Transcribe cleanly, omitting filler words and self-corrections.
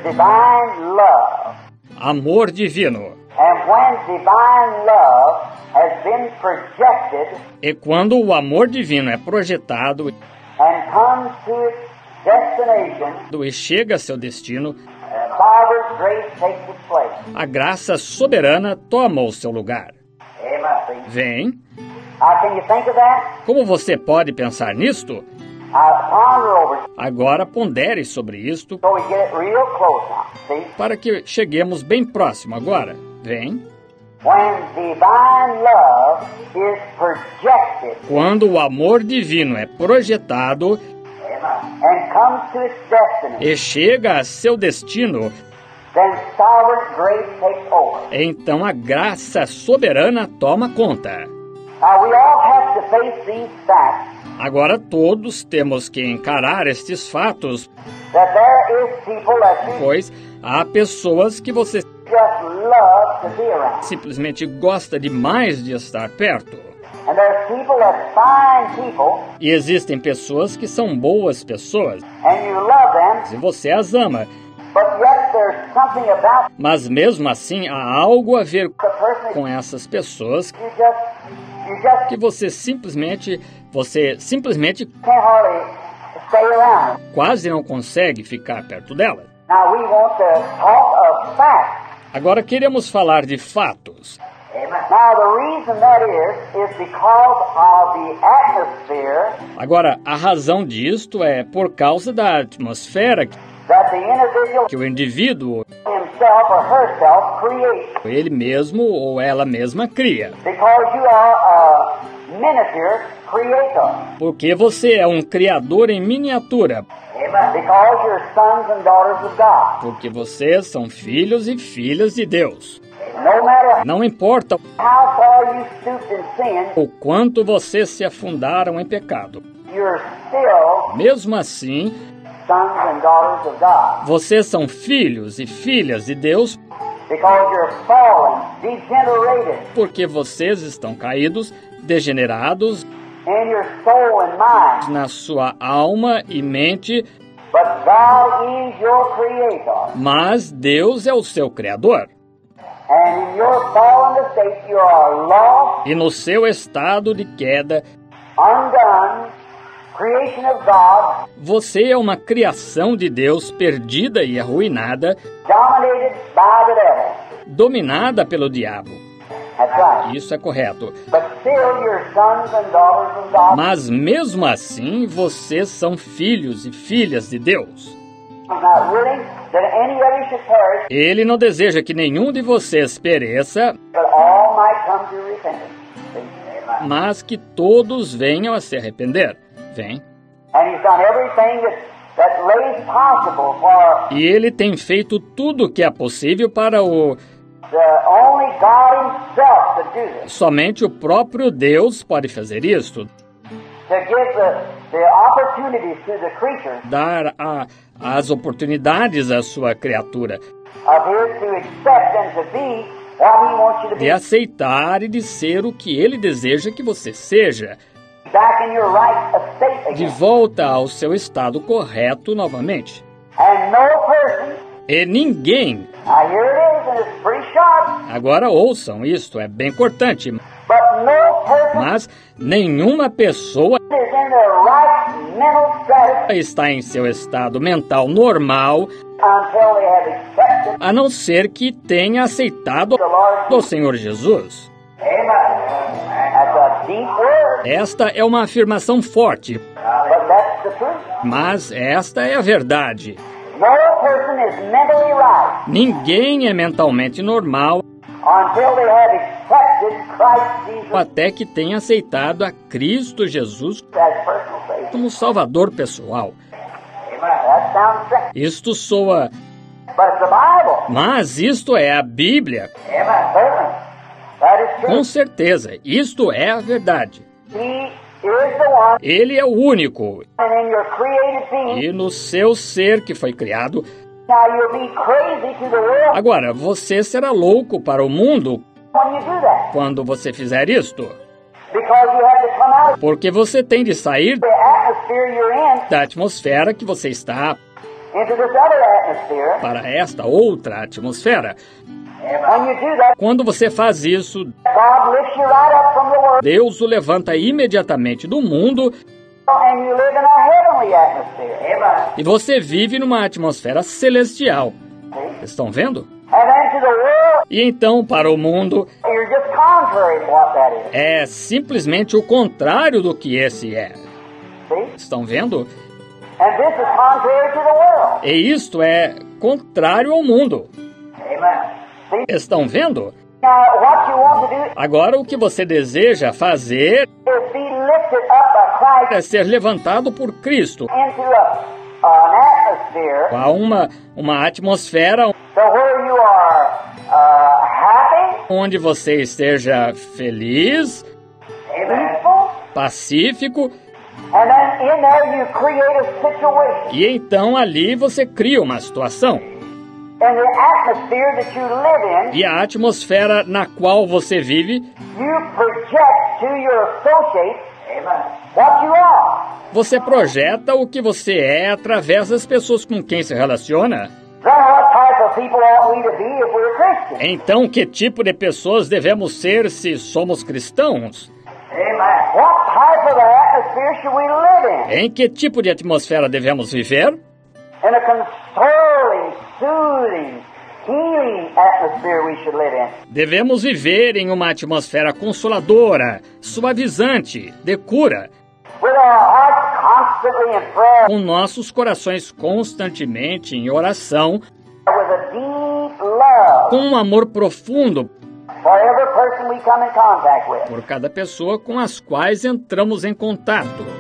divine love. Amor divino. And when divine love has been projected E quando o amor divino é projetado and comes to its destination, e chega a seu destino, sovereign grace takes its place. a graça soberana toma o seu lugar. Amen. Vem. Can you think of that? Como você pode pensar nisto? Ponder over it Agora pondere sobre isto so we get it real close now. See? para que cheguemos bem próximo agora. Vem. When divine love is projected Quando o amor divino é projetado and comes to its destiny, e chega a seu destino, then sovereign grace takes over. então a graça soberana toma conta. Now we all have to face these facts Agora todos temos que encarar estes fatos, that there is people that you pois há pessoas que você just love to be around. simplesmente gosta demais de estar perto. And there's people that fine people E existem pessoas que são boas pessoas, and you love them, e você as ama, but yet there's something about mas mesmo assim há algo a ver the person com essas pessoas you just que você simplesmente can't hardly stay around. quase não consegue ficar perto dela. Now we want to talk of facts. Agora queremos falar de fatos. Now the reason that is because of the atmosphere Agora, a razão disto é por causa da atmosfera that the individual que o indivíduo, himself or herself creates. ele mesmo ou ela mesma cria. Because you are a miniature creator. Porque você é um criador em miniatura. Because you're sons and daughters of God. Porque vocês são filhos e filhas de Deus. No matter Não importa how far you stooped in sin, o quanto vocês se afundaram em pecado. you're still Mesmo assim, sons and daughters of God. vocês são filhos e filhas de Deus Because you're fallen, degenerated porque vocês estão caídos, degenerados in your soul and mind. na sua alma e mente, But God is your creator. mas Deus é o seu criador. And in your fallen estate, you are lost, E no seu estado de queda, undone, creation of God, você é uma criação de Deus perdida e arruinada, dominated by the devil. dominada pelo diabo. That's right. Isso é correto. But still, you're sons and daughters of God. Mas mesmo assim, vocês são filhos e filhas de Deus. Not willing that any of you should perish, Ele não deseja que nenhum de vocês pereça, but all might come to repentance. See? mas que todos venham a se arrepender. Vem. And He's done everything that lays possible for E ele tem feito tudo o que é possível para the only God Himself to do this. somente o próprio Deus pode fazer isto. To give the opportunities to the creature Dar as oportunidades à sua criatura of His to accept and to be what He wants you to de be. aceitar e de ser o que ele deseja que você seja, Back in your right estate de again. volta ao seu estado correto novamente. And no person, E ninguém, now here it is, and it's pretty sharp, agora ouçam isto, é bem cortante, but no person mas nenhuma pessoa is in their right mental status está em seu estado mental normal, until they have accepted a não ser que tenha aceitado the Lord. o Senhor Jesus. Amen. That's a deep word, Esta é uma afirmação forte, but that's the truth. mas esta é a verdade. No person is mentally right Ninguém é mentalmente normal until they have accepted Christ Jesus até que tenha aceitado a Cristo Jesus as personal Savior. como Salvador pessoal. That sounds strange, Isto soa, but it's the Bible. mas isto é a Bíblia. Amen. Certainly. That is true. Com certeza, isto é a verdade. He is the one, Ele é o único. and in your created being, E no seu ser que foi criado, now you'll be crazy to the world agora, você será louco para o mundo when you do that. quando você fizer isto. Because you have to come out of Porque você tem de sair the atmosphere you're in da atmosfera que você está into this other atmosphere. para esta outra atmosfera. When you do that, Quando você faz isso, God lifts you right up from the world, Deus o levanta imediatamente do mundo and you live in a heavenly atmosphere. e você vive numa atmosfera celestial. Estão vendo? And then to the world, E então, para o mundo, you're just contrary to what that is. é simplesmente o contrário do que esse é. See? Estão vendo? And this is contrary to the world. E isto é contrário ao mundo. Amen. See? Estão vendo? Now, what you want to do Agora, o que você deseja fazer is be lifted up by Christ é ser levantado por Cristo into an atmosphere a uma atmosfera so where you are happy, onde você esteja feliz, peaceful, pacífico, and then in there you create a situation. e então ali você cria uma situação. In the atmosphere that you live in, E a atmosfera na qual você vive, you project to your associates what you are. você projeta o que você é através das pessoas com quem se relaciona. Then what type of people ought we to be if we're Christians? Então, que tipo de pessoas devemos ser se somos cristãos? Amen. What type of atmosphere should we live in? Em que tipo de atmosfera devemos viver? In a consoling, soothing, healing atmosphere we should live in. Devemos viver em uma atmosfera consoladora, suavizante, de cura, With our hearts constantly in prayer, com nossos corações constantemente em oração, with a deep love com um amor profundo for every person we come in contact with. por cada pessoa com as quais entramos em contato.